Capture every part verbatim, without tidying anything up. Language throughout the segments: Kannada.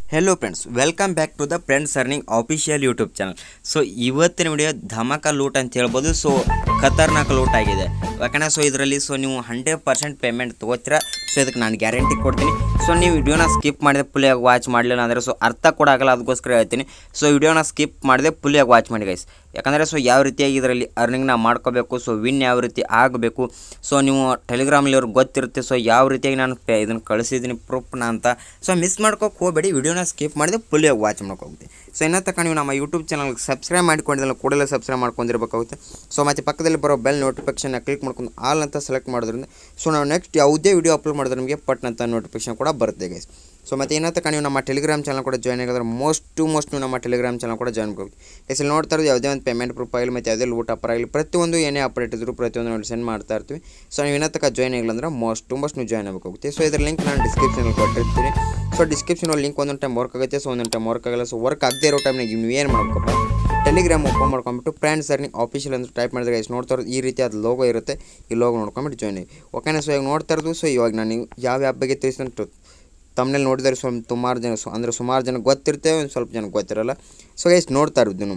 Hello friends welcome back to the friends earning official YouTube channel. So ಇವತ್ತಿನ ವಿಡಿಯೋ ಧಮಾಕ ಲೂಟ್ ಅಂತ ಹೇಳ್ಬೋದು। ಸೊ ಖತರ್ನಾಕ್ ಲೂಟ್ ಆಗಿದೆ ಯಾಕಂದ್ರೆ ಸೊ ಇದರಲ್ಲಿ ಸೊ ನೀವು ಹಂಡ್ರೆಡ್ ಪರ್ಸೆಂಟ್ ಪೇಮೆಂಟ್ ತೊಗೋತೀರಾ। ಸೊ ಇದಕ್ಕೆ ನಾನು ಗ್ಯಾರಂಟಿ ಕೊಡ್ತೀನಿ। ಸೊ ನೀವು ವಿಡಿಯೋನ ಸ್ಕಿಪ್ ಮಾಡಿದೆ ಫುಲ್ಲಿಯಾಗಿ ವಾಚ್ ಮಾಡಲಿಲ್ಲ ಅಂದರೆ ಸೊ ಅರ್ಥ ಕೂಡ ಆಗಲ್ಲ, ಅದಕ್ಕೋಸ್ಕರ ಹೇಳ್ತೀನಿ। ಸೊ ವಿಡಿಯೋನ ಸ್ಕಿಪ್ ಮಾಡಿದೆ ಫುಲ್ಲಿಯಾಗಿ ವಾಚ್ ಮಾಡಿ ಗೈಸ್, ಯಾಕಂದರೆ ಸೊ ಯಾವ ರೀತಿಯಾಗಿ ಇದರಲ್ಲಿ ಅರ್ನಿಂಗ್ನ ಮಾಡ್ಕೋಬೇಕು, ಸೊ ವಿನ್ ಯಾವ ರೀತಿ ಆಗಬೇಕು, ಸೊ ನೀವು ಟೆಲಿಗ್ರಾಮಲ್ಲಿ ಅವ್ರಿಗೆ ಗೊತ್ತಿರುತ್ತೆ ಸೊ ಯಾವ ರೀತಿಯಾಗಿ ನಾನು ಪೇ ಇದನ್ನು ಕಳಿಸಿದ್ದೀನಿ ಪ್ರೂಫ್ನ ಅಂತ। ಸೊ ಮಿಸ್ ಮಾಡ್ಕೋಕೆ ಹೋಗಬೇಡಿ, ವಿಡಿಯೋನ ಸ್ಕಿಪ್ ಮಾಡಿದೆ ಫುಲ್ಲಿಯಾಗಿ ವಾಚ್ ಮಾಡ್ಕೋಗುತ್ತೆ। ಸೊ ಇನ್ನೂ ತನಕ ನೀವು ನಮ್ಮ ಯೂಟ್ಯೂಬ್ ಚಾನಲ್ಗೆ ಸಬ್ಸ್ಕ್ರೈಬ್ ಮಾಡ್ಕೊಂಡಿದ್ದಲ್ಲ ಕೂಡಲೇ ಸಬ್ಸ್ಕ್ರೈಬ್ ಮಾಡ್ಕೊಂಡಿರ್ಬೇಕಾಗುತ್ತೆ। ಸೊ ಮತ್ತು ಪಕ್ಕದಲ್ಲಿ ಬರೋ ಬೆಲ್ ನೋಟಿಫಿಕೇಷನ್ನ ಕ್ಲಿಕ್ ಮಾಡ್ಕೊಂಡು ಆಲ್ ಅಂತ ಸೆಲೆಕ್ಟ್ ಮಾಡೋದ್ರಿಂದ ಸೊ ನಾವು ನೆಕ್ಸ್ಟ್ ಯಾವುದೇ ವಿಡಿಯೋ ಅಪ್ಲೋಡ್ ಮಾಡಿದ್ರೆ ನಿಮಗೆ ಪಟ್ನಂತ ನೋಟಿಫಿಕೇಷನ್ ಕೂಡ ಬರುತ್ತೆ ಗೈಸ್। ಸೊ ಮತ್ತು ಇನ್ನೂ ತನಕ ನೀವು ನಮ್ಮ ಟೆಲಿಗ್ರಾಮ್ ಚಾನಲ್ ಕೂಡ ಜಾಯ್ನ್ ಆಗಿದ್ರೆ ಮೋಸ್ಟ್ ಟು ಮೋಸ್ಟ್ ನೀವು ನಮ್ಮ ಟೆಲಿಗ್ರಾಮ್ ಚಾನಲ್ ಕೂಡ ಜಾಯ್ನ್ ಮಾಡ್ಬೇಕು ಗೈಸ್। ಇಲ್ಲಿ ನೋಡ್ತಾ ಇರೋದು ಯಾವುದೇ ಒಂದು ಪೇಮೆಂಟ್ ಪ್ರೂಫ್ ಆಗಲಿ ಮತ್ತು ಯಾವುದೇ ಲೂಟ್ ಅಪ್ಪರ್ ಆಗಲಿ ಪ್ರತಿಯೊಂದು ಏನೇ ಅಪ್ಡೇಟ್ ಇದ್ರು ಪ್ರತಿಯೊಂದು ನೋಡಿ ಸೆಂಡ್ ಮಾಡ್ತಾ ಇರ್ತೀವಿ। ಸೊ ನೀವು ಇನ್ನೂ ತನಕ ಜಾಯ್ನ್ ಆಗಿಲ್ಲ ಅಂದ್ರೆ ಮೋಸ್ಟ್ ಟು ಮೋಸ್ಟ್ ನೀವು ಜಾಯ್ನ್ ಆಗಬೇಕಾಗುತ್ತೆ। ಸೊ ಇದರ ಲಿಂಕ್ ನಾನು ಡಿಸ್ಕ್ರಿಪ್ಷನಲ್ಲಿ ಕೊಟ್ಟಿರ್ತೀನಿ। ಸೊ ಡಿಸ್ಕ್ರಿಪ್ಷನಲ್ಲಿ ಲಿಂಕ್ ಒಂದೊಂದು ಟೈಮ್ ವರ್ಕ್ ಆಗುತ್ತೆ, ಸೊ ಒಂದೊಂದು ಟೈಮ್ ವರ್ಕ್ ಆಗಲ್ಲ। ಸೊ ವರ್ಕ್ ಆಗದೇ ಇರೋ ಟೈಮ್ನಾಗ ನೀವು ಏನು ಮಾಡ್ಬೇಕಪ್ಪ, ಟೆಲಿಗ್ರಾಮ್ ಓಪನ್ ಮಾಡ್ಕೊಂಬಿಟ್ಟು ಫ್ರೆಂಡ್ಸ್ ಅರ್ನಿಂಗ್ ಆಫಿಷಿಯಲ್ ಅಂತ ಟೈಪ್ ಮಾಡಿದ್ರೆ ಗೈಸ್ ನೋಡ್ತಾ ಇರೋದು ಈ ರೀತಿ ಅದು ಲೋಗೋ ಇರುತ್ತೆ, ಈ ಲೋಗೋ ನೋಡ್ಕೊಂಬಿಟ್ಟು ಜಾಯ್ನ್ ಆಗಿ ಓಕೆನಾ। ಸೊ ಈಗ ನೋಡ್ತಾ ಇರೋದು ಸೊ ಇವಾಗ ನಾನು ಯಾವ ಆ್ಯಪ್ ಬಗ್ಗೆ ತಿಳಿಸಿದಂಟು ತಮ್ಮನೇಲಿ ನೋಡಿದರೆ ಸ್ವಲ್ಪ ಸುಮಾರು ಜನ ಸೊ ಅಂದರೆ ಸುಮಾರು ಜನ ಗೊತ್ತಿರ್ತೇವೆ, ಒಂದು ಸ್ವಲ್ಪ ಜನ ಗೊತ್ತಿರಲ್ಲ। ಸೊ ಗೈಸ್ ನೋಡ್ತಾ ಇರೋದು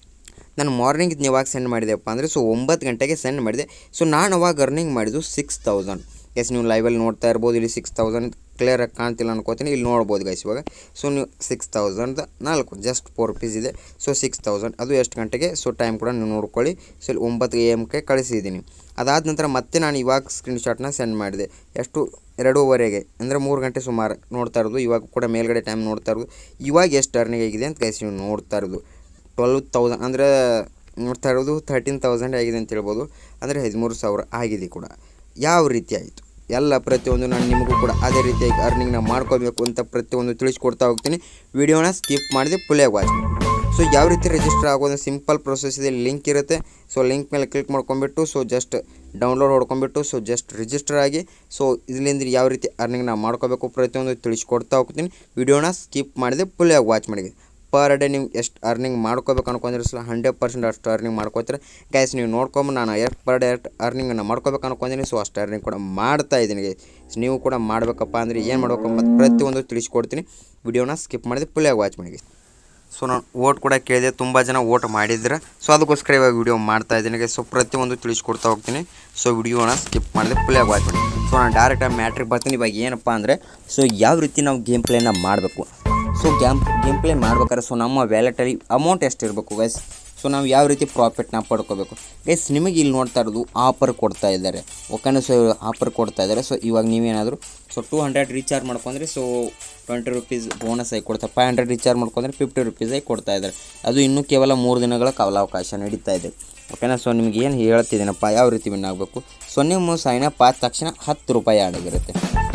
ನಾನು ಮಾರ್ನಿಂಗ್ ಇದು ಯಾವಾಗ ಸೆಂಡ್ ಮಾಡಿದೆಪ್ಪ ಅಂದರೆ ಸೊ ಒಂಬತ್ತು ಗಂಟೆಗೆ ಸೆಂಡ್ ಮಾಡಿದೆ। ಸೊ ನಾನು ಅವಾಗ ಅರ್ನಿಂಗ್ ಮಾಡಿದ್ದು ಸಿಕ್ಸ್ ತೌಸಂಡ್ ಗೈಸ್, ನೀವು ಲೈವಲ್ಲಿ ನೋಡ್ತಾ ಇರ್ಬೋದು। ಇಲ್ಲಿ ಸಿಕ್ಸ್ ತೌಸಂಡ್ ಕ್ಲಿಯರಾಗಿ ಕಾಣ್ತಿಲ್ಲ ಅನ್ಕೋತೀನಿ, ಇಲ್ಲಿ ನೋಡ್ಬೋದು ಗೈಸ್ ಇವಾಗ। ಸೊ ನೀವು ಸಿಕ್ಸ್ ತೌಸಂಡ್ ನಾಲ್ಕು ಜಸ್ಟ್ ಫೋರ್ ರುಪೀಸ್ ಇದೆ। ಸೊ ಸಿಕ್ಸ್ ತೌಸಂಡ್ ಅದು ಎಷ್ಟು ಗಂಟೆಗೆ ಸೊ ಟೈಮ್ ಕೂಡ ನೀವು ನೋಡ್ಕೊಳ್ಳಿ। ಸೊ ಇಲ್ಲಿ ಒಂಬತ್ತು ಎ ಎಮ್ಗೆ ಕಳಿಸಿದ್ದೀನಿ। ಅದಾದ ನಂತರ ಮತ್ತೆ ನಾನು ಇವಾಗ ಸ್ಕ್ರೀನ್ಶಾಟ್ನ ಸೆಂಡ್ ಮಾಡಿದೆ, ಎಷ್ಟು ಎರಡೂವರೆಗೆ ಅಂದರೆ ಮೂರು ಗಂಟೆ ಸುಮಾರು ನೋಡ್ತಾ ಇರೋದು। ಇವಾಗ ಕೂಡ ಮೇಲ್ಗಡೆ ಟೈಮ್ ನೋಡ್ತಾ ಇರೋದು, ಇವಾಗ ಎಷ್ಟು ಅರ್ನಿಂಗ್ ಆಗಿದೆ ಅಂತ ಗೈಸ್ ನೀವು ನೋಡ್ತಾ ಇರೋದು ಟ್ವೆಲ್ವ್ ತೌಸಂಡ್ ಅಂದರೆ ನೋಡ್ತಾ ಇರೋದು ತರ್ಟೀನ್ ತೌಸಂಡ್ ಆಗಿದೆ ಅಂತ ಹೇಳ್ಬೋದು, ಅಂದರೆ ಹದಿಮೂರು ಸಾವಿರ ಆಗಿದೆ ಕೂಡ। ಯಾವ ರೀತಿ ಆಯಿತು ಎಲ್ಲ ಪ್ರತಿಯೊಂದು ನಾನು ನಿಮಗೂ ಕೂಡ ಅದೇ ರೀತಿಯಾಗಿ ಅರ್ನಿಂಗ್ನ ಮಾಡ್ಕೋಬೇಕು ಅಂತ ಪ್ರತಿಯೊಂದು ತಿಳಿಸ್ಕೊಡ್ತಾ ಹೋಗ್ತೀನಿ। ವಿಡಿಯೋನ ಸ್ಕಿಪ್ ಮಾಡಿದೆ ಫುಲ್ಲಾಗಿ ವಾಚ್ ಮಾಡಿ। ಸೊ ಯಾವ ರೀತಿ ರಿಜಿಸ್ಟರ್ ಆಗೋದು ಸಿಂಪಲ್ ಪ್ರೊಸೆಸ್ ಇದೆ, ಲಿಂಕ್ ಇರುತ್ತೆ। ಸೊ ಲಿಂಕ್ ಮೇಲೆ ಕ್ಲಿಕ್ ಮಾಡ್ಕೊಂಬಿಟ್ಟು ಸೊ ಜಸ್ಟ್ ಡೌನ್ಲೋಡ್ ಹೊಡ್ಕೊಂಬಿಟ್ಟು ಸೊ ಜಸ್ಟ್ ರಿಜಿಸ್ಟರ್ ಆಗಿ ಸೊ ಇದರಿಂದ ಯಾವ ರೀತಿ ಅರ್ನಿಂಗ್ನ ಮಾಡ್ಕೋಬೇಕು ಪ್ರತಿಯೊಂದು ತಿಳಿಸ್ಕೊಡ್ತಾ ಹೋಗ್ತೀನಿ। ವಿಡಿಯೋನ ಸ್ಕಿಪ್ ಮಾಡಿದೆ ಫುಲ್ಲಾಗಿ ವಾಚ್ ಮಾಡಿ। ಪರ್ ಡೇ ನೀವು ಎಷ್ಟು ಅರ್ನಿಂಗ್ ಮಾಡ್ಕೋಬೇಕು ಅನ್ಕೊಂಡ್ರೆ ಸೊ ಹಂಡ್ರೆಡ್ ಪರ್ಸೆಂಟ್ ಅಷ್ಟು ಅರ್ನಿಂಗ್ ಮಾಡ್ಕೋತೀರ ಗೈಸ್। ನೀವು ನೋಡ್ಕೊಂಡು ನಾನು ಎಷ್ಟು ಪರ್ ಡೇ ಎಷ್ಟು ಅರ್ನಿಂಗನ್ನು ಮಾಡ್ಕೋಬೇಕು ಅನ್ಕೊಂತೀನಿ, ಸೊ ಅಷ್ಟು ಅರ್ನಿಂಗ್ ಕೂಡ ಮಾಡ್ತಾ ಇದ್ದೀನಿ ಗೈಸ್। ನೀವು ಕೂಡ ಮಾಡಬೇಕಪ್ಪ ಅಂದರೆ ಏನು ಮಾಡಬೇಕು ಮತ್ತು ಪ್ರತಿಯೊಂದು ತಿಳಿಸ್ಕೊಡ್ತೀನಿ, ವಿಡಿಯೋನ ಸ್ಕಿಪ್ ಮಾಡಿದೆ ಫುಲ್ಲಾಗಿ ವಾಚ್ ಮಾಡಿ। ಸೊ ನಾನು ಓಟ್ ಕೂಡ ಕೇಳಿದೆ, ತುಂಬ ಜನ ಓಟ್ ಮಾಡಿದ್ರೆ ಸೊ ಅದಕ್ಕೋಸ್ಕರ ಇವಾಗ ವಿಡಿಯೋ ಮಾಡ್ತಾ ಇದ್ದೀನಿ ಗೈಸ್। ಸೊ ಪ್ರತಿಯೊಂದು ತಿಳಿಸ್ಕೊಡ್ತಾ ಹೋಗ್ತೀನಿ, ಸೊ ವಿಡಿಯೋನ ಸ್ಕಿಪ್ ಮಾಡಿದೆ ಫುಲ್ಲಾಗಿ ವಾಚ್ ಮಾಡಿ। ಸೊ ನಾನು ಡೈರೆಕ್ಟಾಗಿ ಮ್ಯಾಟ್ರಿಗೆ ಬರ್ತೀನಿ। ಇವಾಗ ಏನಪ್ಪ ಅಂದರೆ ಸೊ ಯಾವ ರೀತಿ ನಾವು ಗೇಮ್ ಪ್ಲೇನ ಮಾಡಬೇಕು, ಸೊ ಗ್ಯಾಮ್ ಗೇಮ್ ಪ್ಲೇ ಮಾಡ್ಬೇಕಾದ್ರೆ ಸೊ ನಮ್ಮ ವ್ಯಾಲೆಟಲ್ಲಿ ಅಮೌಂಟ್ ಎಷ್ಟು ಇರಬೇಕು ಗೈಸ್, ಸೊ ನಾವು ಯಾವ ರೀತಿ ಪ್ರಾಫಿಟ್ನ ಪಡ್ಕೋಬೇಕು ಗೈಸ್। ನಿಮಗೆ ಇಲ್ಲಿ ನೋಡ್ತಾ ಇರೋದು ಆಫರ್ ಕೊಡ್ತಾ ಇದ್ದಾರೆ ಓಕೆನಾ। ಸೊ ಆಫರ್ ಕೊಡ್ತಾ ಇದ್ದಾರೆ। ಸೊ ಇವಾಗ ನೀವೇನಾದರೂ ಸೊ ಟೂ ಹಂಡ್ರೆಡ್ ರೀಚಾರ್ಜ್ ಮಾಡ್ಕೊಂಡ್ರೆ ಸೊ ಟ್ವೆಂಟಿ ರುಪೀಸ್ ಬೋನಸ್ ಆಗಿ ಕೊಡ್ತಾರೆ, ಫೈವ್ ಹಂಡ್ರೆಡ್ ರೀಚಾರ್ಜ್ ಮಾಡ್ಕೊಂಡ್ರೆ ಫಿಫ್ಟಿ ರುಪೀಸ್ ಆಗಿ ಕೊಡ್ತಾ ಇದ್ದಾರೆ। ಅದು ಇನ್ನೂ ಕೇವಲ ಮೂರು ದಿನಗಳ ಕಾಲಾವಕಾಶ ನಡೀತಾ ಇದೆ ಓಕೆನಾ। ಸೊ ನಿಮ್ಗೆ ಏನು ಹೇಳ್ತಿದ್ದೀನಪ್ಪ ಯಾವ ರೀತಿ ವಿನ್ ಆಗಬೇಕು, ಸೊ ನೀವು ಸೈನಪ್ ಆದ ತಕ್ಷಣ ಹತ್ತು ರೂಪಾಯಿ ಆ್ಯಡ್ ಆಗಿರುತ್ತೆ।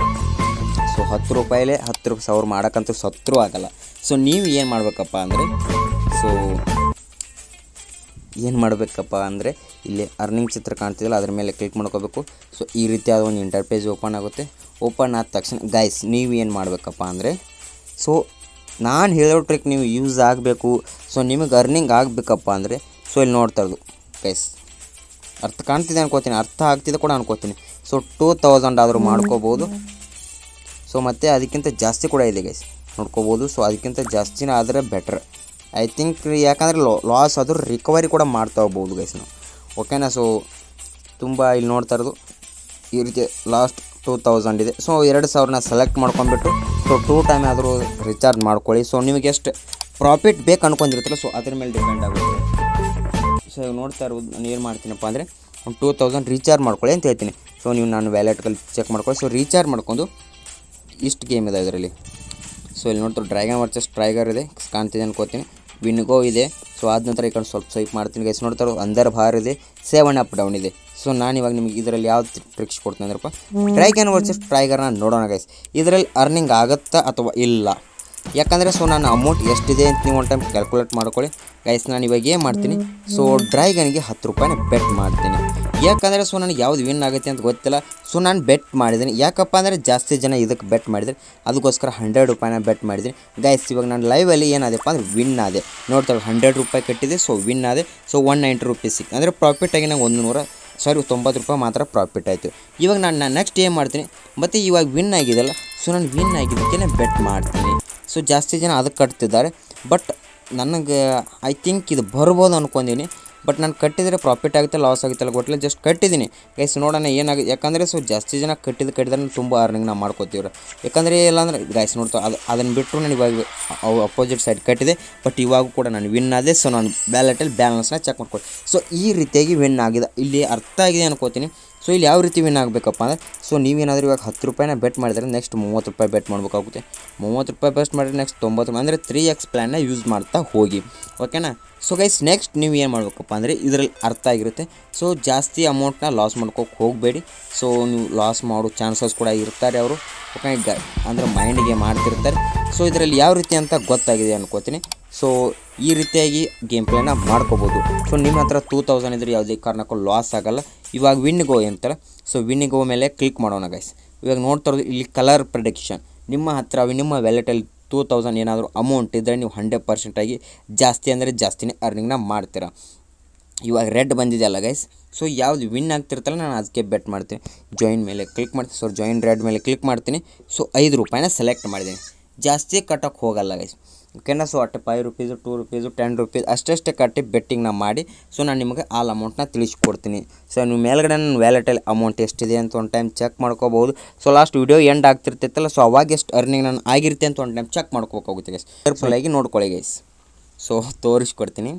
ಸೊ ಹತ್ತು ರೂಪಾಯಿಲೇ ಹತ್ತು ರೂಪಾಯಿ ಸಾವಿರ ಮಾಡೋಕ್ಕಂತೂ ಸತ್ರೂ ಆಗಲ್ಲ। ಸೊ ನೀವು ಏನು ಮಾಡಬೇಕಪ್ಪ ಅಂದರೆ ಸೊ ಏನು ಮಾಡಬೇಕಪ್ಪ ಅಂದರೆ ಇಲ್ಲಿ ಅರ್ನಿಂಗ್ ಚಿತ್ರ ಕಾಣ್ತಿದ್ದಲ್ಲ ಅದ್ರ ಮೇಲೆ ಕ್ಲಿಕ್ ಮಾಡ್ಕೋಬೇಕು। ಸೊ ಈ ರೀತಿಯಾದ ಒಂದು ಇಂಟರ್ಪೇಜ್ ಓಪನ್ ಆಗುತ್ತೆ। ಓಪನ್ ಆದ ತಕ್ಷಣ ಗೈಸ್ ನೀವು ಏನು ಮಾಡಬೇಕಪ್ಪ ಅಂದರೆ ಸೊ ನಾನು ಹೇಳೋ ಟ್ರಿಕ್ ನೀವು ಯೂಸ್ ಆಗಬೇಕು, ಸೊ ನಿಮಗೆ ಅರ್ನಿಂಗ್ ಆಗಬೇಕಪ್ಪ ಅಂದರೆ ಸೊ ಇಲ್ಲಿ ನೋಡ್ತಾ ಇರೋದು ಗೈಸ್ ಅರ್ಥ ಕಾಣ್ತಿದೆ ಅನ್ಕೋತೀನಿ, ಅರ್ಥ ಆಗ್ತಿದೆ ಕೂಡ ಅನ್ಕೋತೀನಿ। ಸೊ ಟೂ ತೌಸಂಡ್ ಆದರೂ ಮಾಡ್ಕೋಬೋದು, ಸೊ ಮತ್ತು ಅದಕ್ಕಿಂತ ಜಾಸ್ತಿ ಕೂಡ ಇದೆ ಗೈಸ್ ನೋಡ್ಕೋಬೋದು। ಸೊ ಅದಕ್ಕಿಂತ ಜಾಸ್ತಿನೇ ಆದರೆ ಬೆಟ್ರ್ ಐ ಥಿಂಕ್, ಯಾಕಂದರೆ ಲಾಸ್ ಆದರೂ ರಿಕವರಿ ಕೂಡ ಮಾಡ್ತಾ ಹೋಗ್ಬೋದು ಗೈಸ್ ನಾವು ಓಕೆನಾ। ಸೊ ತುಂಬ ಇಲ್ಲಿ ನೋಡ್ತಾ ಇರೋದು ಈ ರೀತಿ ಲಾಸ್ಟ್ ಟೂ ತೌಸಂಡ್ ಇದೆ। ಸೊ ಎರಡು ಸಾವಿರನ ಸೆಲೆಕ್ಟ್ ಮಾಡ್ಕೊಂಬಿಟ್ಟು ಸೊ ಟೂ ಟೈಮ್ ಆದರೂ ರಿಚಾರ್ಜ್ ಮಾಡ್ಕೊಳ್ಳಿ। ಸೊ ನಿಮಗೆ ಎಷ್ಟು ಪ್ರಾಫಿಟ್ ಬೇಕು ಅನ್ಕೊಂಡಿರ್ತೀರ ಸೊ ಅದ್ರ ಮೇಲೆ ಡಿಪೆಂಡ್ ಆಗುತ್ತೆ। ಸೊ ಈಗ ನೋಡ್ತಾ ಇರೋದು ನಾನು ಏನು ಮಾಡ್ತೀನಪ್ಪ ಅಂದರೆ ಒಂದು ಟೂ ತೌಸಂಡ್ ರೀಚಾರ್ಜ್ ಮಾಡ್ಕೊಳ್ಳಿ ಅಂತ ಹೇಳ್ತೀನಿ। ಸೊ ನೀವು ನಾನು ವ್ಯಾಲೆಟ್ಗಳಲ್ಲಿ ಚೆಕ್ ಮಾಡ್ಕೊಳ್ಳಿ। ಸೊ ರೀಚಾರ್ಜ್ ಮಾಡ್ಕೊಂಡು ಇಷ್ಟು ಗೇಮ್ ಇದೆ ಇದರಲ್ಲಿ। ಸೊ ಇಲ್ಲಿ ನೋಡ್ತಾರೆ ಡ್ರ್ಯಾಗನ್ ವರ್ಸಸ್ ಟ್ರೈಗರ್ ಇದೆ ಕಾಣ್ತಿದೆ ಅನ್ಕೋತೀನಿ, ವಿನ್ಗೋ ಇದೆ। ಸೊ ಆದ ನಂತರ ಈ ಕಡೆ ಸ್ವಲ್ಪ ಸ್ವೈಪ್ ಮಾಡ್ತೀನಿ ಗೈಸ್, ನೋಡ್ತಾರೆ ಅಂದರ್ ಬಾರ್ ಇದೆ, ಸೆವೆನ್ ಅಪ್ ಡೌನ್ ಇದೆ। ಸೊ ನಾನು ಇವಾಗ ನಿಮಗೆ ಇದರಲ್ಲಿ ಯಾವ ಟ್ರಿಕ್ಸ್ ಕೊಡ್ತೀನಿ ಅಂದ್ರಪ್ಪ ಡ್ರ್ಯಾಗನ್ ವರ್ಸಸ್ ಟ್ರೈಗರ್ನ ನೋಡೋಣ ಗೈಸ್, ಇದರಲ್ಲಿ ಅರ್ನಿಂಗ್ ಆಗುತ್ತಾ ಅಥವಾ ಇಲ್ಲ, ಯಾಕಂದರೆ ಸೊ ನಾನು ಅಮೌಂಟ್ ಎಷ್ಟಿದೆ ಅಂತ ನೀವು ಒಂದು ಟೈಮ್ ಕ್ಯಾಲ್ಕುಲೇಟ್ ಮಾಡ್ಕೊಳ್ಳಿ ಗೈಸ್। ನಾನು ಇವಾಗ ಏನು ಮಾಡ್ತೀನಿ ಸೊ ಡ್ರ್ಯಾಗನ್ಗೆ ಹತ್ತು ರೂಪಾಯಿನ ಬೆಟ್ ಮಾಡ್ತೀನಿ, ಯಾಕಂದರೆ ಸೊ ನನಗೆ ಯಾವ್ದು ವಿನ್ ಆಗುತ್ತೆ ಅಂತ ಗೊತ್ತಿಲ್ಲ। ಸೊ ನಾನು ಬೆಟ್ ಮಾಡಿದ್ದೀನಿ, ಯಾಕಪ್ಪ ಅಂದರೆ ಜಾಸ್ತಿ ಜನ ಇದಕ್ಕೆ ಬೆಟ್ ಮಾಡಿದರೆ ಅದಕ್ಕೋಸ್ಕರ ಹಂಡ್ರೆಡ್ ರೂಪಾಯಿನ ಬೆಟ್ ಮಾಡಿದ್ದೀನಿ ಗೈಸ್। ಇವಾಗ ನಾನು ಲೈವಲ್ಲಿ ಏನಾದೆಪ್ಪ ಅಂದರೆ ವಿನ್ ಆದೆ, ನೋಡ್ತಾರೆ ಹಂಡ್ರೆಡ್ ರೂಪಾಯಿ ಕಟ್ಟಿದೆ ಸೊ ವಿನ್ ಆದೆ। ಸೊ ಒನ್ ನೈಂಟಿ ರುಪೀಸ್ ಸಿಕ್ ಅಂದರೆ ಪ್ರಾಫಿಟ್ ಆಗಿ ನಂಗೆ ಒಂದು ನೂರ ಸಾರಿ ತೊಂಬತ್ತು ರೂಪಾಯಿ ಮಾತ್ರ ಪ್ರಾಫಿಟ್ ಆಯಿತು। ಇವಾಗ ನಾನು ನಾನು ನೆಕ್ಸ್ಟ್ ಏನು ಮಾಡ್ತೀನಿ ಮತ್ತು ಇವಾಗ ವಿನ್ ಆಗಿದೆಲ್ಲ ಸೊ ನಾನು ವಿನ್ ಆಗಿದ್ದಕ್ಕೆ ಬೆಟ್ ಮಾಡ್ತೀನಿ। ಸೊ ಜಾಸ್ತಿ ಜನ ಅದಕ್ಕೆ ಕಟ್ತಿದ್ದಾರೆ. ಬಟ್ ನನಗೆ ಐ ಥಿಂಕ್ ಇದು ಬರ್ಬೋದು ಅನ್ಕೊಂಡೀನಿ. ಬಟ್ ನಾನು ಕಟ್ಟಿದರೆ ಪ್ರಾಫಿಟ್ ಆಗುತ್ತೆ ಲಾಸ್ ಆಗುತ್ತಲ್ಲ ಗೊತ್ತಿಲ್ಲ, ಜಸ್ಟ್ ಕಟ್ಟಿದ್ದೀನಿ ಗೈಸ್, ನೋಡೋಣ ಏನಾಗುತ್ತೆ. ಯಾಕಂದರೆ ಸೊ ಜಾಸ್ತಿ ಜನ ಕಟ್ಟಿದ ಕಟ್ಟಿದ್ರೆ ತುಂಬ ಅರ್ನಿಂಗ್ ನಾವು ಮಾಡ್ಕೋತೀವ್ರಿ. ಯಾಕಂದರೆ ಇಲ್ಲಾಂದ್ರೆ ಗೈಸ್ ನೋಡ್ತಾ ಅದು ಅದನ್ನು ಬಿಟ್ಟರು ನಾನು ಇವಾಗ ಅಪೋಸಿಟ್ ಸೈಡ್ ಕಟ್ಟಿದೆ. ಬಟ್ ಇವಾಗ ಕೂಡ ನಾನು ವಿನ್ ಆದೆ. ಸೊ ನಾನು ಬ್ಯಾಲೆಟಲ್ಲಿ ಬ್ಯಾಲೆನ್ಸ್ನ ಚೆಕ್ ಮಾಡ್ಕೊಳ್ತೀನಿ. ಸೊ ಈ ರೀತಿಯಾಗಿ ವಿನ್ ಆಗಿದೆ, ಇಲ್ಲಿ ಅರ್ಥ ಆಗಿದೆ ಅನ್ಕೋತೀನಿ. ಸೊ ಇಲ್ಲಿ ಯಾವ ರೀತಿ ವಿನ್ ಆಗಬೇಕಪ್ಪ ಅಂದರೆ, ಸೊ ನೀವೇನಾದರೂ ಇವಾಗ ಹತ್ತು ರೂಪಾಯಿನ ಬೆಟ್ ಮಾಡಿದರೆ ನೆಕ್ಸ್ಟ್ ಮೂವತ್ತು ರೂಪಾಯಿ ಬೆಟ್ ಮಾಡಬೇಕಾಗುತ್ತೆ. ಮೂವತ್ತು ರೂಪಾಯಿ ಬೆಸ್ಟ್ ಮಾಡಿದ್ರೆ ನೆಕ್ಸ್ಟ್ ತೊಂಬತ್ತು ರೂಪಾಯಿ ಅಂದರೆ ತ್ರೀ ಎಕ್ಸ್ ಪ್ಲ್ಯಾನ್ನ ಯೂಸ್ ಮಾಡ್ತಾ ಹೋಗಿ, ಓಕೆನಾ. ಸೊ ಗೈಸ್ ನೆಕ್ಸ್ಟ್ ನೀವು ಏನು ಮಾಡಬೇಕಪ್ಪ ಅಂದರೆ ಇದರಲ್ಲಿ ಅರ್ಥ ಆಗಿರುತ್ತೆ. ಸೊ ಜಾಸ್ತಿ ಅಮೌಂಟ್ನ ಲಾಸ್ ಮಾಡ್ಕೋಕೆ ಹೋಗಬೇಡಿ. ಸೊ ನೀವು ಲಾಸ್ ಮಾಡೋ ಚಾನ್ಸಸ್ ಕೂಡ ಇರ್ತಾರೆ ಅವರು, ಓಕೆ, ಗ ಅಂದರೆ ಮೈಂಡಿಗೆ ಮಾಡ್ತಿರ್ತಾರೆ. ಸೊ ಇದರಲ್ಲಿ ಯಾವ ರೀತಿ ಅಂತ ಗೊತ್ತಾಗಿದೆ ಅನ್ಕೋತೀನಿ. ಸೊ ಈ ರೀತಿಯಾಗಿ ಗೇಮ್ ಪ್ಲೇನ ಮಾಡ್ಕೋಬೋದು. ಸೊ ನಿಮ್ಮ ಹತ್ರ ಟೂ ತೌಸಂಡ್ ಇದ್ರೆ ಯಾವುದೇ ಕಾರಣಕ್ಕೂ ಲಾಸ್ ಆಗೋಲ್ಲ. ಇವಾಗ ವಿನ್ ಗೋ ಅಂತಾರೆ. ಸೊ ವಿನ್ ಗೋ ಮೇಲೆ ಕ್ಲಿಕ್ ಮಾಡೋಣ ಗೈಸ್. ಇವಾಗ ನೋಡ್ತಾ ಇರೋದು ಇಲ್ಲಿ ಕಲರ್ ಪ್ರೆಡಿಕ್ಷನ್. ನಿಮ್ಮ ಹತ್ರ ನಿಮ್ಮ ವ್ಯಾಲೆಟಲ್ಲಿ ಟೂ ತೌಸಂಡ್ ಏನಾದರೂ ಅಮೌಂಟ್ ಇದ್ದರೆ ನೀವು ಹಂಡ್ರೆಡ್ ಪರ್ಸೆಂಟಾಗಿ ಜಾಸ್ತಿ ಅಂದರೆ ಜಾಸ್ತಿನೇ ಅರ್ನಿಂಗ್ನ ಮಾಡ್ತೀರಾ. ಇವಾಗ ರೆಡ್ ಬಂದಿದೆಯಲ್ಲ ಗೈಸ್, ಸೊ ಯಾವುದು ವಿನ್ ಆಗ್ತಿರ್ತಲ್ಲ ನಾನು ಅದಕ್ಕೆ ಬೆಟ್ ಮಾಡ್ತೀನಿ. ಜಾಯಿನ್ ಮೇಲೆ ಕ್ಲಿಕ್ ಮಾಡ್ತೀನಿ. ಸೊ ಜಾಯಿನ್ ರೆಡ್ ಮೇಲೆ ಕ್ಲಿಕ್ ಮಾಡ್ತೀನಿ. ಸೊ ಐದು ರೂಪಾಯಿನ ಸೆಲೆಕ್ಟ್ ಮಾಡಿದ್ದೀನಿ. ಜಾಸ್ತಿ ಕಟ್ಟೋಕ್ಕೆ ಹೋಗಲ್ಲ ಗೈಸ್, ಓಕೆನಾ. ಸೊ ಅಟ್ಟೆ five rupees two rupees ten rupees ಅಷ್ಟಷ್ಟೇ ಕಟ್ಟಿ ಬೆಟ್ಟಿಂಗ್ನ ಮಾಡಿ ಸೊ ನಾನು ನಿಮಗೆ ಆಲ್ ಅಮೌಂಟ್ನ ತಿಳಿಸ್ಕೊಡ್ತೀನಿ. ಸೊ ನೀವು ಮೇಲ್ಗಡೆ ನನ್ನ ವ್ಯಾಲೆಟಲ್ಲಿ ಅಮೌಂಟ್ ಎಷ್ಟಿದೆ ಅಂತ ಒಂದು ಟೈಮ್ ಚೆಕ್ ಮಾಡ್ಕೋಬೋದು. ಸೊ ಲಾಸ್ಟ್ ವೀಡಿಯೋ ಎಂಡ್ ಆಗ್ತಿರ್ತೈತಲ್ಲ, ಸೊ ಅವಾಗ ಎಷ್ಟು ಅರ್ನಿಂಗ್ ನಾನು ಆಗಿರುತ್ತೆ ಅಂತ ಒಂದು ಟೈಮ್ ಚೆಕ್ ಮಾಡ್ಕೋಬೇಕಾಗುತ್ತೆ ಗೈಸ್. ಕೇರ್ಫುಲ್ಲಾಗಿ ನೋಡ್ಕೊಳ್ಳಿ ಗೈಸ್. ಸೊ ತೋರಿಸ್ಕೊಡ್ತೀನಿ.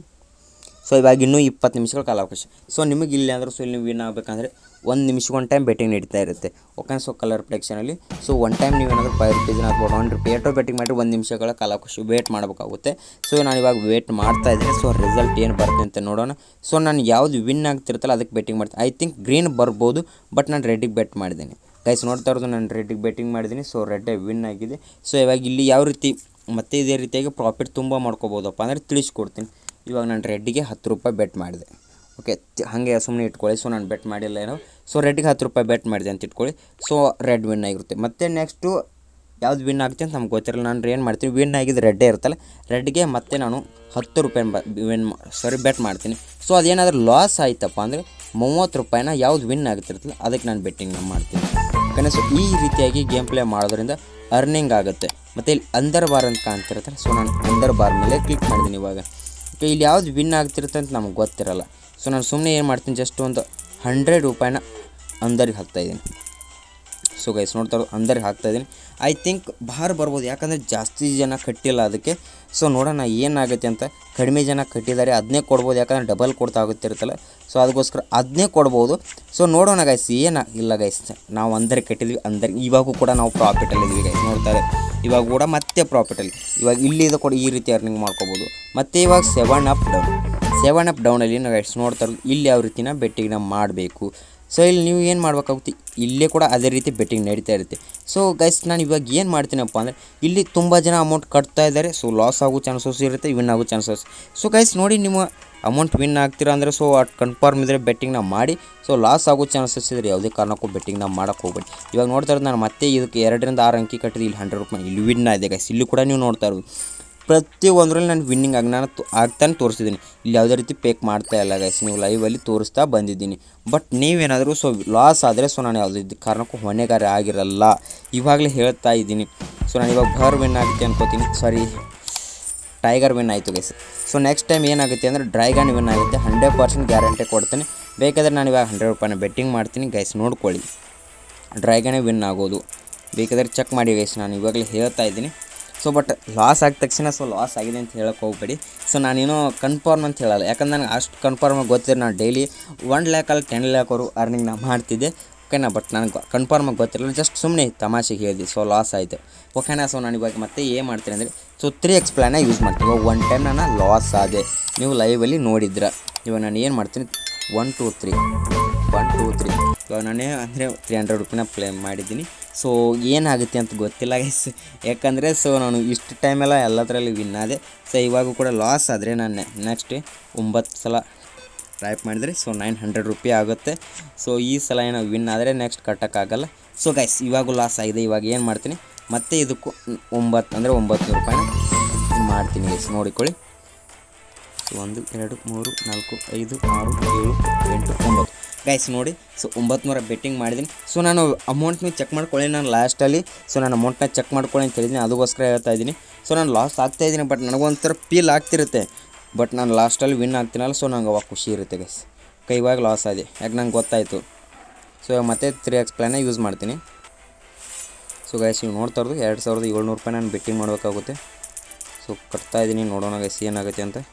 ಸೊ ಇವಾಗ ಇನ್ನೂ ಇಪ್ಪತ್ತು ನಿಮಿಷಗಳ ಕಾಲಾವಕಾಶ. ಸೊ ನಿಮಗೆ ಇಲ್ಲಿ ಅಂದ್ರೆ ಸೊ ಇಲ್ಲಿ ವಿನ್ ಆಗಬೇಕಂದ್ರೆ ಒಂದು ನಿಮಿಷಕ್ಕೆ ಒಂದು ಟೈಮ್ ಬೆಟ್ಟಿಂಗ್ ನಡೀತಾ ಇರುತ್ತೆ, ಓಕೆ. ಸೊ ಕಲರ್ ಪ್ರೆಡಿಕ್ಷನಲ್ಲಿ ಸೊ ಒನ್ ಟೈಮ್ ನೀವೇನಾದರೂ ಫೈವ್ ರುಪೀಸ್ನ ಅಥವಾ ಒನ್ ರುಪಿ ಏಟೋ ಬೆಟ್ಟಿಂಗ್ ಮಾಡಿ ಒಂದು ನಿಮಿಷಗಳ ಕಾಲಾವಕಾಶ ವೇಟ್ ಮಾಡಬೇಕಾಗುತ್ತೆ. ಸೊ ನಾನು ಇವಾಗ ವೇಟ್ ಮಾಡ್ತಾ ಇದ್ದೀನಿ. ಸೊ ರಿಸಲ್ಟ್ ಏನು ಬರುತ್ತೆ ಅಂತ ನೋಡೋಣ. ಸೊ ನಾನು ಯಾವುದು ವಿನ್ ಆಗ್ತಿರುತ್ತಲ್ಲ ಅದಕ್ಕೆ ಬೆಟ್ಟಿಂಗ್ ಮಾಡ್ತೀನಿ. ಐ ಥಿಂಕ್ ಗ್ರೀನ್ ಬರ್ಬೋದು, ಬಟ್ ನಾನು ರೆಡ್ಡಿಗೆ ಬೆಟ್ ಮಾಡಿದ್ದೀನಿ ಗೈಸ್. ನೋಡ್ತಾ ಇರೋದು ನಾನು ರೆಡ್ಡಿಗೆ ಬೆಟ್ಟಿಂಗ್ ಮಾಡಿದ್ದೀನಿ. ಸೊ ರೆಡ್ಡೇ ವಿನ್ ಆಗಿದೆ. ಸೊ ಇವಾಗ ಇಲ್ಲಿ ಯಾವ ರೀತಿ ಮತ್ತೆ ಇದೇ ರೀತಿಯಾಗಿ ಪ್ರಾಫಿಟ್ ತುಂಬ ಮಾಡ್ಕೋಬೋದಪ್ಪ ಅಂದರೆ ತಿಳಿಸ್ಕೊಡ್ತೀನಿ. ಇವಾಗ ನಾನು ರೆಡ್ಡಿಗೆ ಹತ್ತು ರೂಪಾಯಿ ಬೆಟ್ ಮಾಡಿದೆ, ಓಕೆ. ಹಾಗೆ ಸುಮ್ಮನೆ ಇಟ್ಕೊಳ್ಳಿ. ಸೊ ನಾನು ಬೆಟ್ ಮಾಡಿಲ್ಲ ಏನೋ. ಸೊ ರೆಡ್ಡಿಗೆ ಹತ್ತು ರೂಪಾಯಿ ಬೆಟ್ ಮಾಡಿದೆ ಅಂತ ಇಟ್ಕೊಳ್ಳಿ. ಸೊ ರೆಡ್ ವಿನ್ ಆಗಿರುತ್ತೆ. ಮತ್ತು ನೆಕ್ಸ್ಟು ಯಾವ್ದು ವಿನ್ ಆಗುತ್ತೆ ಅಂತ ನಮ್ಗೆ ಗೊತ್ತಿರಲ್ಲ. ನಾನು ಏನು ಮಾಡ್ತೀನಿ, ವಿನ್ ಆಗಿದ್ದು ರೆಡ್ಡೇ ಇರುತ್ತಲ್ಲ, ರೆಡ್ಗೆ ಮತ್ತೆ ನಾನು ಹತ್ತು ರೂಪಾಯಿ ಬ ವಿನ್ ಸಾರಿ ಬೆಟ್ ಮಾಡ್ತೀನಿ. ಸೊ ಅದೇನಾದರೂ ಲಾಸ್ ಆಯ್ತಪ್ಪ ಅಂದರೆ ಮೂವತ್ತು ರೂಪಾಯಿನ ಯಾವ್ದು ವಿನ್ ಆಗುತ್ತಿರ್ತಲ್ಲ ಅದಕ್ಕೆ ನಾನು ಬೆಟ್ಟಿಂಗ್ ಮಾಡ್ತೀನಿ, ಓಕೆನಾ. ಸೊ ಈ ರೀತಿಯಾಗಿ ಗೇಮ್ ಪ್ಲೇ ಮಾಡೋದ್ರಿಂದ ಅರ್ನಿಂಗ್ ಆಗುತ್ತೆ. ಮತ್ತು ಇಲ್ಲಿ ಅಂದರ್ ಬಾರ್ ಅಂತ ಕಾಣ್ತಿರ್ತಾರೆ. ಸೊ ನಾನು ಅಂದರ್ ಬಾರ್ ಮೇಲೆ ಕ್ಲಿಕ್ ಮಾಡಿದ್ದೀನಿ ಇವಾಗ. ಓಕೆ, ಇಲ್ಲಿ ಯಾವ್ದು ವಿನ್ ಆಗ್ತಿರುತ್ತೆ ಅಂತ ನಮ್ಗೆ ಗೊತ್ತಿರಲ್ಲ. ಸೊ ನಾನು ಸುಮ್ಮನೆ ಏನು ಮಾಡ್ತೀನಿ, ಜಸ್ಟ್ ಒಂದು ಹಂಡ್ರೆಡ್ ರೂಪಾಯಿನ ಅಂದರಿಗೆ ಹಾಕ್ತಾಯಿದ್ದೀನಿ. ಸೊ ಗೈಸ್ ನೋಡ್ತಾ ಇರೋದು ಅಂದರಿಗೆ ಹಾಕ್ತಾಯಿದ್ದೀನಿ. ಐ ಥಿಂಕ್ ಬಾರ್ ಬರ್ಬೋದು, ಯಾಕಂದರೆ ಜಾಸ್ತಿ ಜನ ಕಟ್ಟಿಲ್ಲ ಅದಕ್ಕೆ. ಸೊ ನೋಡೋಣ ಏನಾಗುತ್ತೆ ಅಂತ. ಕಡಿಮೆ ಜನ ಕಟ್ಟಿದ್ದಾರೆ, ಅದನ್ನೇ ಕೊಡ್ಬೋದು, ಯಾಕಂದರೆ ಡಬಲ್ ಕೊಡ್ತಾ ಆಗುತ್ತಿರುತ್ತಲ್ಲ. ಸೊ ಅದಕ್ಕೋಸ್ಕರ ಅದನ್ನೇ ಕೊಡ್ಬೋದು. ಸೊ ನೋಡೋಣ ಗೈಸ್, ಏನು ಇಲ್ಲ ಗೈಸ್, ನಾವು ಅಂದರಿಗೆ ಕಟ್ಟಿದ್ವಿ. ಅಂದರಿಗೆ ಇವಾಗೂ ಕೂಡ ನಾವು ಪ್ರಾಫಿಟಲ್ಲಿದ್ದೀವಿ ಗೈಸ್, ನೋಡ್ತಾರೆ ಇವಾಗ ಕೂಡ ಮತ್ತೆ ಪ್ರಾಫಿಟಲ್ಲಿ. ಇವಾಗ ಇಲ್ಲಿದು ಕೂಡ ಈ ರೀತಿ ಅರ್ನಿಂಗ್ ಮಾಡ್ಕೋಬೋದು. ಮತ್ತು ಇವಾಗ seven up down seven up ಡೌನಲ್ಲಿ ನಾವು ಗೈಸ್ ನೋಡ್ತಾ ಇರೋದು ಇಲ್ಲಿ ಯಾವ ರೀತಿನ ಬೆಟ್ಟಿಂಗ್ನ ಮಾಡಬೇಕು. ಸೊ ಇಲ್ಲಿ ನೀವು ಏನು ಮಾಡಬೇಕಾಗುತ್ತೆ, ಇಲ್ಲೇ ಕೂಡ ಅದೇ ರೀತಿ ಬೆಟ್ಟಿಂಗ್ ನಡೀತಾ ಇರುತ್ತೆ. ಸೊ ಗೈಸ್ ನಾನು ಇವಾಗ ಏನು ಮಾಡ್ತೀನಪ್ಪ ಅಂದರೆ ಇಲ್ಲಿ ತುಂಬ ಜನ ಅಮೌಂಟ್ ಕಟ್ತಾ ಇದ್ದಾರೆ. ಸೊ ಲಾಸ್ ಆಗೋ ಚಾನ್ಸಸ್ ಇರುತ್ತೆ, ವಿನ್ ಆಗೋ ಚಾನ್ಸಸ್. ಸೊ ಗೈಸ್ ನೋಡಿ, ನಿಮ್ಮ ಅಮೌಂಟ್ ವಿನ್ ಆಗ್ತೀರಾ ಅಂದರೆ ಸೊ ಅಟ್ ಕನ್ಫರ್ಮ್ ಇದ್ದರೆ ಬೆಟ್ಟಿಂಗ್ನ ಮಾಡಿ. ಸೊ ಲಾಸ್ ಆಗೋ ಚಾನ್ಸಸ್ ಇದ್ದರೆ ಯಾವುದೇ ಕಾರಣಕ್ಕೂ ಬೆಟ್ಟಿಂಗ್ನ ಮಾಡೋಕ್ಕೆ ಹೋಗ್ಬೇಡಿ. ಇವಾಗ ನೋಡ್ತಾ ಇರೋದು ನಾನು ಮತ್ತೆ ಇದಕ್ಕೆ ಎರಡರಿಂದ ಆರು ಅಂಕಿ ಕಟ್ಟಿದ್ದು ಇಲ್ಲಿ ಹಂಡ್ರೆಡ್ ರೂಪಾಯಿ ಇಲ್ಲಿ ವಿನ್ ಆಗಿದೆ ಗೈಸ್. ಇಲ್ಲಿ ಕೂಡ ನೀವು ನೋಡ್ತಾ ಇರೋದು ಪ್ರತಿಯೊಂದರಲ್ಲಿ ನಾನು ವಿನ್ನಿಂಗ್ ಆಗಿ ನಾನು ಆಗ್ತಾನೆ ತೋರಿಸಿದ್ದೀನಿ. ಇಲ್ಲಿ ಯಾವುದೇ ರೀತಿ ಪೇಕ್ ಮಾಡ್ತಾ ಇಲ್ಲ ಗೈಸ್, ನೀವು ಲೈವಲ್ಲಿ ತೋರಿಸ್ತಾ ಬಂದಿದ್ದೀನಿ. ಬಟ್ ನೀವೇನಾದರೂ ಸೊ ಲಾಸ್ ಆದರೆ ಸೊ ನಾನು ಯಾವುದೇ ಕಾರಣಕ್ಕೂ ಹೊಣೆಗಾರ ಆಗಿರಲ್ಲ, ಇವಾಗಲೇ ಹೇಳ್ತಾ ಇದ್ದೀನಿ. ಸೊ ನಾನು ಇವಾಗ ಬಾರ್ ವಿನ್ ಆಗುತ್ತೆ ಅನ್ಕೋತೀನಿ, ಸಾರಿ ಟೈಗರ್ ವಿನ್ ಆಯಿತು ಗೈಸ್. ಸೊ ನೆಕ್ಸ್ಟ್ ಟೈಮ್ ಏನಾಗುತ್ತೆ ಅಂದರೆ ಡ್ರ್ಯಾಗನ್ ವಿನ್ ಆಗುತ್ತೆ, ಹಂಡ್ರೆಡ್ ಪರ್ಸೆಂಟ್ ಗ್ಯಾರಂಟಿ ಕೊಡ್ತೀನಿ. ಬೇಕಾದರೆ ನಾನು ಇವಾಗ ಹಂಡ್ರೆಡ್ ರೂಪಾಯಿನ ಬೆಟ್ಟಿಂಗ್ ಮಾಡ್ತೀನಿ ಗೈಸ್, ನೋಡ್ಕೊಳ್ಳಿ ಡ್ರ್ಯಾಗನೇ ವಿನ್ ಆಗೋದು. ಬೇಕಾದರೆ ಚೆಕ್ ಮಾಡಿ ಗೈಸ್, ನಾನು ಇವಾಗಲೇ ಹೇಳ್ತಾ ಇದ್ದೀನಿ. ಸೊ ಬಟ್ ಲಾಸ್ ಆಗಿದ ತಕ್ಷಣ ಸೊ ಲಾಸ್ ಆಗಿದೆ ಅಂತ ಹೇಳೋಕ್ಕೆ ಹೋಗ್ಬೇಡಿ. ಸೊ ನಾನೇನೋ ಕನ್ಫರ್ಮ್ ಅಂತ ಹೇಳಲ್ಲ, ಯಾಕಂದ್ರೆ ನನಗೆ ಅಷ್ಟು ಕನ್ಫರ್ಮಾಗಿ ಗೊತ್ತಿದೆ. ನಾನು ಡೈಲಿ ಒನ್ ಲ್ಯಾಕಲ್ಲಿ ಟೆನ್ ಲ್ಯಾಕ್ ಅವರು ಅರ್ನಿಂಗ್ ನಾ ಮಾಡ್ತಿದ್ದೆ, ಓಕೆನಾ. ಬಟ್ ನನಗೆ ಕನ್ಫರ್ಮಾಗಿ ಗೊತ್ತಿರಲ್ಲ, ಜಸ್ಟ್ ಸುಮ್ಮನೆ ತಮಾಷೆಗೆ ಹೇಳಿದೆ. ಸೊ ಲಾಸ್ ಆಯಿತು, ಓಕೆನಾ. ಸೊ ನಾನು ಇವಾಗ ಮತ್ತೆ ಏನು ಮಾಡ್ತೀನಿ ಅಂದರೆ ಸೊ ತ್ರೀ ಎಕ್ಸ್ ಪ್ಲ್ಯಾನ ಯೂಸ್ ಮಾಡ್ತೀನಿ. ಇವಾಗ ಒನ್ ಟೈಮ್ ನಾನು ಲಾಸ್ ಆದೆ, ನೀವು ಲೈವಲ್ಲಿ ನೋಡಿದ್ರೆ. ಇವಾಗ ನಾನು ಏನು ಮಾಡ್ತೀನಿ, one two three one two three ಇವಾಗ ನಾನೇ ಅಂದರೆ ತ್ರೀ ಹಂಡ್ರೆಡ್ ರುಪಿನ ಪ್ಲೇ ಮಾಡಿದ್ದೀನಿ. ಸೊ ಏನಾಗುತ್ತೆ ಅಂತ ಗೊತ್ತಿಲ್ಲ ಗೈಸ್, ಯಾಕಂದರೆ ಸೊ ನಾನು ಇಷ್ಟು ಟೈಮೆಲ್ಲ ಎಲ್ಲದರಲ್ಲಿ ವಿನ್ ಆದೆ. ಸೊ ಇವಾಗೂ ಕೂಡ ಲಾಸ್ ಆದರೆ ನಾನು ನೆಕ್ಸ್ಟ್ ಒಂಬತ್ತು ಸಲ ಟೈಪ್ ಮಾಡಿದರೆ ಸೊ ನೈನ್ ಹಂಡ್ರೆಡ್ ರುಪಿ ಆಗುತ್ತೆ. ಸೊ ಈ ಸಲ ಏನೋ ವಿನ್ ಆದರೆ ನೆಕ್ಸ್ಟ್ ಕಟ್ಟೋಕ್ಕಾಗಲ್ಲ. ಸೊ ಗೈಸ್ ಇವಾಗೂ ಲಾಸ್ ಆಗಿದೆ. ಇವಾಗ ಏನು ಮಾಡ್ತೀನಿ, ಮತ್ತೆ ಇದಕ್ಕೂ ಒಂಬತ್ತು ಅಂದರೆ ಒಂಬತ್ತು ನೂರು ರೂಪಾಯಿನ ಮಾಡ್ತೀನಿ ಗೈಸ್, ನೋಡಿಕೊಳ್ಳಿ. ಒಂದು ಎರಡು ಮೂರು ನಾಲ್ಕು ಐದು ಆರು ಏಳು ಎಂಟು ಒಂಬತ್ತು ಗೈಸ್ ನೋಡಿ ಸೊ ಒಂಬತ್ತು ನೂರ ಬೆಟ್ಟಿಂಗ್ ಮಾಡಿದ್ದೀನಿ. ಸೊ ನಾನು ಅಮೌಂಟ್ನ ಚೆಕ್ ಮಾಡ್ಕೊಳ್ಳಿ, ನಾನು ಲಾಸ್ಟಲ್ಲಿ ಸೊ ನಾನು ಅಮೌಂಟ್ನ ಚೆಕ್ ಮಾಡ್ಕೊಳ್ಳಿ ಅಂತ ಹೇಳಿದ್ದೀನಿ, ಅದಕ್ಕೋಸ್ಕರ ಹೇಳ್ತಾ ಇದ್ದೀನಿ. ಸೊ ನಾನು ಲಾಸ್ ಆಗ್ತಾಯಿದ್ದೀನಿ, ಬಟ್ ನನಗೊಂಥರ ಫೀಲ್ ಆಗ್ತಿರುತ್ತೆ, ಬಟ್ ನಾನು ಲಾಸ್ಟಲ್ಲಿ ವಿನ್ ಆಗ್ತೀನಲ್ಲ, ಸೊ ನಂಗೆ ಅವಾಗ ಖುಷಿ ಇರುತ್ತೆ ಗೈಸ್. ಕೈ ಇವಾಗ ಲಾಸ್ ಆಗಿದೆ, ಯಾಕೆ ನಂಗೆ ಗೊತ್ತಾಯಿತು. ಸೊ ಮತ್ತೆ ತ್ರೀ ಎಕ್ಸ್ ಪ್ಲಾನ ಯೂಸ್ ಮಾಡ್ತೀನಿ. ಸೊ ಗೈಸ್ ನೀವು ನೋಡ್ತಾ ಇರೋದು ಎರಡು ಸಾವಿರದ ಏಳ್ನೂರು ರೂಪಾಯಿ ನಾನು ಬೆಟ್ಟಿಂಗ್ ಮಾಡಬೇಕಾಗುತ್ತೆ. ಸೊ ಕಟ್ತಾಯಿದ್ದೀನಿ, ನೋಡೋಣ ಗೈಸ್ ಏನಾಗುತ್ತೆ ಅಂತ.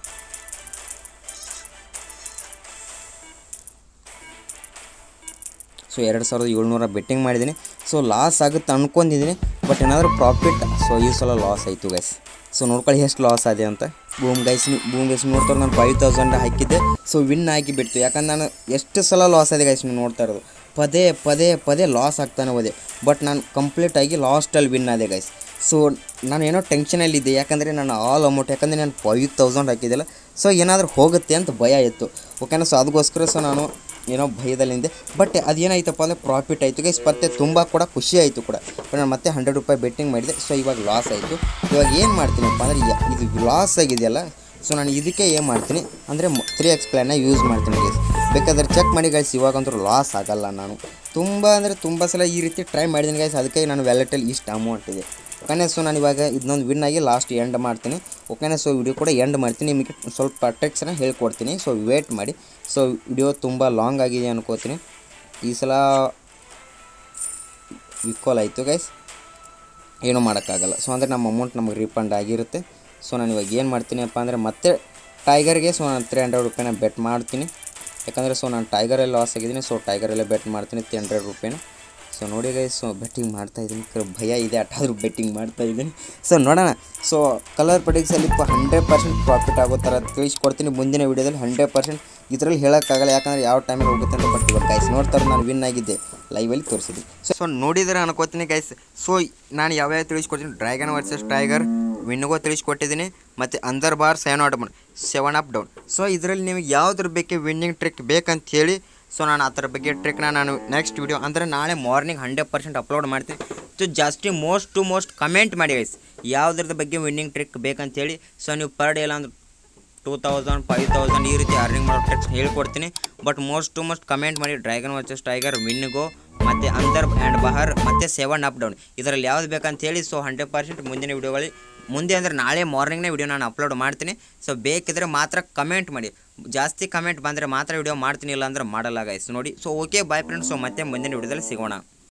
ಸೊ ಎರಡು ಸಾವಿರದ ಏಳ್ನೂರ ಬೆಟ್ಟಿಂಗ್ ಮಾಡಿದ್ದೀನಿ. ಸೊ ಲಾಸ್ ಆಗುತ್ತೆ ಅಂದ್ಕೊಂಡಿದ್ದೀನಿ, ಬಟ್ ಏನಾದರೂ ಪ್ರಾಫಿಟ್. ಸೊ ಈ ಸಲ ಲಾಸ್ ಆಯಿತು ಗೈಸ್. ಸೊ ನೋಡ್ಕೊಳ್ಳಿ ಎಷ್ಟು ಲಾಸ್ ಆಗಿದೆ ಅಂತ. ಬೂಮ್ ಗೈಸ್ ಬೂಮ್ ಗೈಸ್ ನೋಡ್ತಾರೆ, ನಾನು ಫೈವ್ ತೌಸಂಡ್ ಹಾಕಿದ್ದೆ, ಸೊ ವಿನ್ ಆಗಿಬಿಡ್ತು. ಯಾಕಂದ್ರೆ ನಾನು ಎಷ್ಟು ಸಲ ಲಾಸ್ ಆಗಿದೆ ಗೈಸ್ ನೀವು ನೋಡ್ತಾ ಇರೋದು, ಪದೇ ಪದೇ ಪದೇ ಲಾಸ್ ಆಗ್ತಾನೆ ಹೋದೆ, ಬಟ್ ನಾನು ಕಂಪ್ಲೀಟಾಗಿ ಲಾಸ್ಟಲ್ಲಿ ವಿನ್ ಆದೆ ಗೈಸ್. ಸೊ ನಾನು ಏನೋ ಟೆನ್ಷನಲ್ಲಿದ್ದೆ, ಯಾಕಂದರೆ ನಾನು ಆಲ್ ಅಮೌಂಟ್, ಯಾಕಂದರೆ ನಾನು ಫೈವ್ ತೌಸಂಡ್ ಹಾಕಿದ್ದೆಲ್ಲ, ಸೊ ಏನಾದರೂ ಹೋಗುತ್ತೆ ಅಂತ ಭಯ ಇತ್ತು. ಓಕೆನಾ, ಸೊ ಅದಕ್ಕೋಸ್ಕರ ಸೊ ನಾನು ಏನೋ ಭಯದಲ್ಲಿಂದೆ, ಬಟ್ ಅದೇನಾಯ್ತಪ್ಪ ಅಂದರೆ ಪ್ರಾಫಿಟ್ ಆಯಿತು ಗೈಸ್. ಮತ್ತೆ ತುಂಬ ಕೂಡ ಖುಷಿ ಆಯಿತು ಕೂಡ. ನಾನು ಮತ್ತೆ ಹಂಡ್ರೆಡ್ ರೂಪಾಯಿ ಬೆಟ್ಟಿಂಗ್ ಮಾಡಿದೆ, ಸೊ ಇವಾಗ ಲಾಸ್ ಆಯಿತು. ಇವಾಗ ಏನು ಮಾಡ್ತೀನಪ್ಪ ಅಂದರೆ ಇದು ಲಾಸ್ ಆಗಿದೆಯಲ್ಲ, ಸೊ ನಾನು ಇದಕ್ಕೆ ಏನು ಮಾಡ್ತೀನಿ ಅಂದರೆ ತ್ರೀ ಎಕ್ಸ್ ಪ್ಲಾನ್ನ ಯೂಸ್ ಮಾಡ್ತೀನಿ ಗೈಸ್. ಬೇಕಾದ್ರೆ ಚೆಕ್ ಮಾಡಿ ಗೈಸ್, ಇವಾಗಂತೂ ಲಾಸ್ ಆಗಲ್ಲ. ನಾನು ತುಂಬ ಅಂದರೆ ತುಂಬ ಸಲ ಈ ರೀತಿ ಟ್ರೈ ಮಾಡಿದ್ದೀನಿ ಗೈಸ್, ಅದಕ್ಕೆ ನಾನು ವ್ಯಾಲೆಟಲ್ಲಿ ಇಷ್ಟು ಅಮೌಂಟ್ ಇದೆ. ಓಕೆನಾ, ಸೊ ನಾನು ಇವಾಗ ಇದನ್ನೊಂದು ವಿನ್ ಆಗಿ ಲಾಸ್ಟ್ ಎಂಡ್ ಮಾಡ್ತೀನಿ. ಓಕೆನಾ, ಸೊ ವಿಡಿಯೋ ಕೂಡ ಎಂಡ್ ಮಾಡ್ತೀನಿ, ನಿಮಗೆ ಸ್ವಲ್ಪ ಟ್ರಿಕ್ಸನ್ನ ಹೇಳ್ಕೊಡ್ತೀನಿ. ಸೊ ವೇಟ್ ಮಾಡಿ. ಸೊ ವಿಡಿಯೋ ತುಂಬ ಲಾಂಗ್ ಆಗಿದೆ ಅನ್ಕೋತೀನಿ, ಈ ಸಲ ವಿಕಾಲ್ ಆಯಿತು ಗೈಸ್, ಏನೂ ಮಾಡೋಕ್ಕಾಗಲ್ಲ. ಸೊ ಅಂದರೆ ನಮ್ಮ ಅಮೌಂಟ್ ನಮಗೆ ರೀಫಂಡ್ ಆಗಿರುತ್ತೆ. ಸೊ ನಾನು ಇವಾಗ ಏನು ಮಾಡ್ತೀನಿಪ್ಪ ಅಂದರೆ ಮತ್ತೆ ಟೈಗರ್ಗೆ ಸೊ ನಾನು ತ್ರೀ ಹಂಡ್ರೆಡ್ ರೂಪಾಯಿನ ಬೆಟ್ ಮಾಡ್ತೀನಿ, ಯಾಕಂದರೆ ಸೊ ನಾನು ಟೈಗರಲ್ಲಿ ಲಾಸ್ ಆಗಿದ್ದೀನಿ. ಸೊ ಟೈಗರಲ್ಲೇ ಬೆಟ್ ಮಾಡ್ತೀನಿ ತ್ರೀ ಹಂಡ್ರೆಡ್ ರೂಪಾಯಿನ. ಸೊ ನೋಡಿ ಗೈಸ್, ಸೊ ಬೆಟ್ಟಿಂಗ್ ಮಾಡ್ತಾಯಿದ್ದೀನಿ, ಭಯ ಇದೆ ಅಷ್ಟಾದರೂ ಬೆಟ್ಟಿಂಗ್ ಮಾಡ್ತಾಯಿದ್ದೀನಿ. ಸೊ ನೋಡೋಣ. ಸೊ ಕಲರ್ ಪ್ರೊಡಿಕ್ಸಲ್ಲಿ ಹಂಡ್ರೆಡ್ ಪರ್ಸೆಂಟ್ ಪ್ರಾಫಿಟ್ ಆಗೋ ಥರ ತಿಳಿಸ್ಕೊಡ್ತೀನಿ ಮುಂದಿನ ವೀಡಿಯೋದಲ್ಲಿ. ಹಂಡ್ರೆಡ್ ಪರ್ಸೆಂಟ್ ಇದರಲ್ಲಿ ಹೇಳೋಕ್ಕಾಗಲ್ಲ, ಯಾಕಂದರೆ ಯಾವ ಟೈಮಲ್ಲಿ ಹೋಗುತ್ತೆ ಅಂತ. ಬಟ್ ಇವಾಗ ಗೈಸ್ ನೋಡ್ತಾರೆ, ನಾನು ವಿನ್ ಆಗಿದ್ದೆ, ಲೈವಲ್ಲಿ ತೋರಿಸಿದ್ದೀನಿ. ಸೊ ನೋಡಿದರೆ ಅನ್ಕೋತೀನಿ ಗೈಸ್. ಸೊ ನಾನು ಯಾವ್ಯಾವ ತಿಳಿಸ್ಕೊಡ್ತೀನಿ, ಡ್ರ್ಯಾಗನ್ ವರ್ಸಸ್ ಟೈಗರ್ ವಿನ್ಗೋ ತಿಳಿಸ್ಕೊಟ್ಟಿದ್ದೀನಿ, ಮತ್ತು Andar Bahar seven up down seven up down. So ಇದರಲ್ಲಿ ನಿಮಗೆ ಯಾವುದ್ರ ಬೇಕೆ ವಿನ್ನಿಂಗ್ ಟ್ರಿಕ್ ಬೇಕಂತ ಹೇಳಿ, ಸೊ ನಾನು ಆ ಥರ ಬಗ್ಗೆ ಟ್ರಿಕ್ನ ನಾನು ನೆಕ್ಸ್ಟ್ ವೀಡಿಯೋ ಅಂದರೆ ನಾಳೆ ಮಾರ್ನಿಂಗ್ ಹಂಡ್ರೆಡ್ ಪರ್ಸೆಂಟ್ ಅಪ್ಲೋಡ್ ಮಾಡ್ತೀನಿ. ಸೊ ಜಾಸ್ತಿ ಮೋಸ್ಟ್ ಟು ಮೋಸ್ಟ್ ಕಮೆಂಟ್ ಮಾಡಿ ಗೈಸ್, ಯಾವುದ್ರದ್ದು ಬಗ್ಗೆ ವಿನ್ನಿಂಗ್ ಟ್ರಿಕ್ ಬೇಕಂತೇಳಿ. ಸೊ ನೀವು ಪರ್ ಡೇ ಇಲ್ಲ ಅಂದ್ರೆ ಟೂ ತೌಸಂಡ್ ಫೈವ್ ತೌಸಂಡ್ ಈ ರೀತಿ ಅರ್ನಿಂಗ್ ಮಾಡೋ ಟ್ರಿಕ್ಸ್ ಹೇಳ್ಕೊಡ್ತೀನಿ. But most to most comment ಮಾಡಿ ಡ್ರ್ಯಾಗನ್ ವರ್ಸಸ್ ಟೈಗರ್ ವಿನ್ಗೋ ಮತ್ತು ಅಂದರ್ ಆ್ಯಂಡ್ ಬಹರ್ ಮತ್ತು ಸೆವೆನ್ ಅಪ್ ಡೌನ್ ಇದರಲ್ಲಿ ಯಾವ್ದು ಬೇಕಂತ ಹೇಳಿ. ಸೊ ಹಂಡ್ರೆಡ್ ಪರ್ಸೆಂಟ್ ಮುಂದಿನ ವೀಡಿಯೋಗಳಲ್ಲಿ ಮುಂದೆ ಅಂದರೆ ನಾಳೆ ಮಾರ್ನಿಂಗ್ನೇ ವಿಡಿಯೋ ನಾನು ಅಪ್ಲೋಡ್ ಮಾಡ್ತೀನಿ. ಸೊ ಬೇಕಿದ್ರೆ ಮಾತ್ರ ಕಮೆಂಟ್ ಮಾಡಿ, ಜಾಸ್ತಿ ಕಮೆಂಟ್ ಬಂದರೆ ಮಾತ್ರ ವಿಡಿಯೋ ಮಾಡ್ತೀನಿ, ಇಲ್ಲ ಅಂದ್ರೆ ಮಾಡಲ್ಲ ಗೈಸ್ ನೋಡಿ. So okay bye friends, so ಮತ್ತೆ ಮುಂದಿನ ವಿಡಿಯೋದಲ್ಲಿ ಸಿಗೋಣ.